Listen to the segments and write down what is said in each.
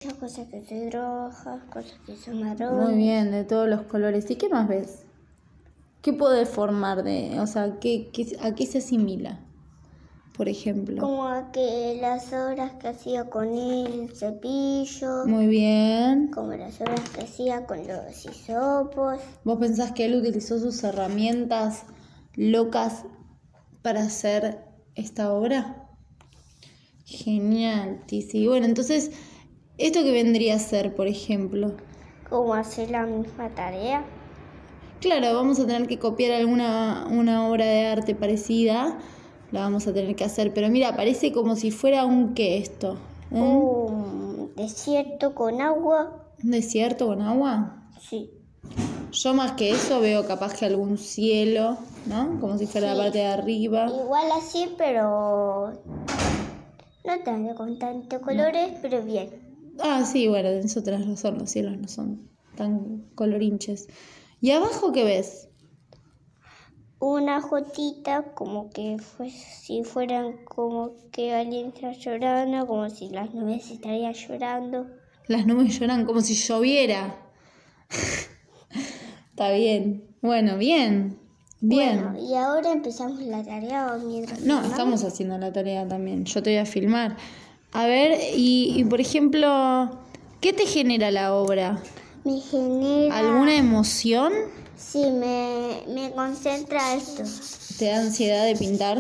Muchas cosas que son rojas, cosas que son marrones. Muy bien, de todos los colores. ¿Y qué más ves? ¿Qué puede formar de, o sea, a qué se asimila? Por ejemplo. Como que las obras que hacía con el cepillo. Muy bien. Como las obras que hacía con los hisopos. ¿Vos pensás que él utilizó sus herramientas locas para hacer esta obra? Genial, Tizi. Bueno, entonces, ¿esto qué vendría a ser, por ejemplo? Como hacer la misma tarea. Claro, vamos a tener que copiar una obra de arte parecida. La vamos a tener que hacer. Pero mira, parece como si fuera un ¿qué esto? Un desierto con agua. ¿Un desierto con agua? Sí. Yo más que eso veo capaz que algún cielo, ¿no? Como si fuera la parte de arriba. Igual así, pero no tanto con tantos colores, pero bien. Ah, sí, bueno, en eso tenés razón, los cielos no son tan colorinches. ¿Y abajo qué ves? Una jotita como que si fueran como que alguien está llorando, como si las nubes estarían llorando. Las nubes lloran como si lloviera. Está bien. Bueno, bien. Bien. Bueno, y ahora empezamos la tarea o mientras No, filmamos. estamos haciendo la tarea también. Yo te voy a filmar. A ver, y por ejemplo, ¿qué te genera la obra? Me genera... ¿Alguna emoción? Sí, me concentra esto. ¿Te da ansiedad de pintar?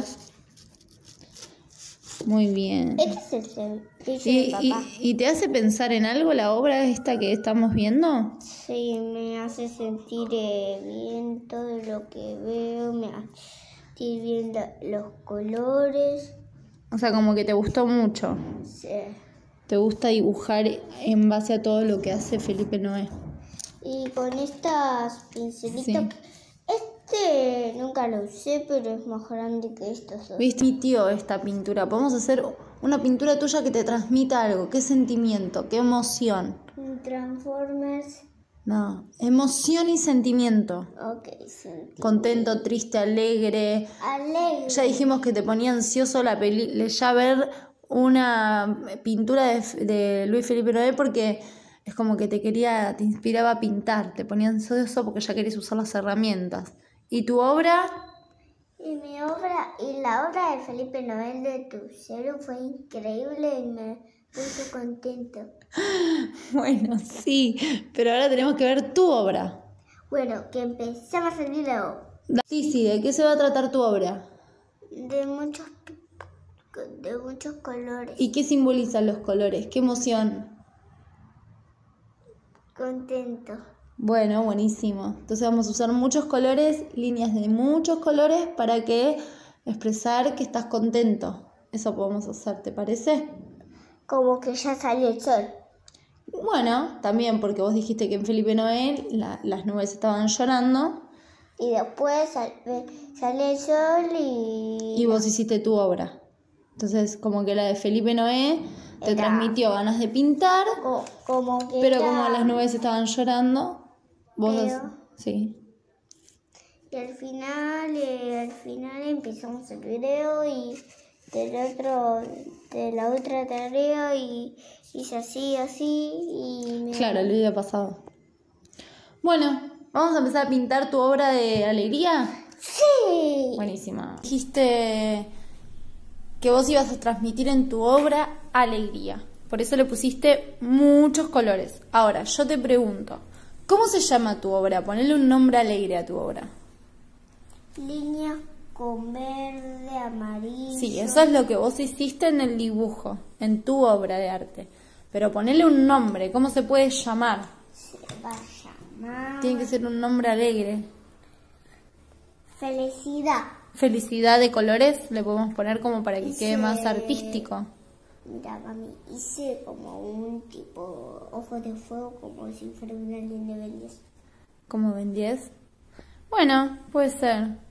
Muy bien. Este es el cepillo de papá. ¿Y te hace pensar en algo la obra esta que estamos viendo? Sí, me hace sentir bien todo lo que veo, me hace sentir bien los colores. O sea, como que te gustó mucho. Sí. Te gusta dibujar en base a todo lo que hace Felipe Noé. Y con estas pincelitas, Sí. este nunca lo usé, pero es más grande que estos. ¿Viste? Mi tío esta pintura. Podemos hacer una pintura tuya que te transmita algo. ¿Qué sentimiento? ¿Qué emoción? Transformers. No, emoción y sentimiento. Ok, sentimiento. Contento, triste, alegre. Alegre. Ya dijimos que te ponía ansioso ya ver una pintura de Luis Felipe Noé porque es como que te inspiraba a pintar, te ponía ansioso porque ya querías usar las herramientas. ¿Y tu obra? Y la obra de Felipe Noel de Tucero fue increíble y me puso contento. Bueno, sí, pero ahora tenemos que ver tu obra. Bueno, que empezamos el video. Sí, ¿de qué se va a tratar tu obra? De muchos colores. ¿Y qué simbolizan los colores? ¿Qué emoción? Contento. Bueno, buenísimo. Entonces vamos a usar muchos colores, líneas de muchos colores para expresar que estás contento. Eso podemos hacer, ¿te parece? Como que ya salió el sol. Bueno, también porque vos dijiste que en Felipe Noé las nubes estaban llorando. Y después sale el sol Y vos hiciste tu obra. Entonces, como que la de Felipe Noé te transmitió ganas de pintar, pero como las nubes estaban llorando, sí. Y al final empezamos el video y de la otra tarea y hice así Claro, el video pasado. Bueno, ¿vamos a empezar a pintar tu obra de alegría? Sí. Buenísima. Dijiste que vos ibas a transmitir en tu obra alegría. Por eso le pusiste muchos colores. Ahora, yo te pregunto, ¿cómo se llama tu obra? Ponle un nombre alegre a tu obra. Línea con verde, amarillo. Sí, eso es lo que vos hiciste en el dibujo, en tu obra de arte. Pero ponele un nombre, ¿cómo se puede llamar? Se va a llamar... Tiene que ser un nombre alegre. Felicidad. Felicidad de colores, le podemos poner como para que quede más artístico. Mira, mami, hice como un tipo ojo de fuego, como si fuera una línea de Ben 10. ¿Como Ben 10? Bueno, puede ser.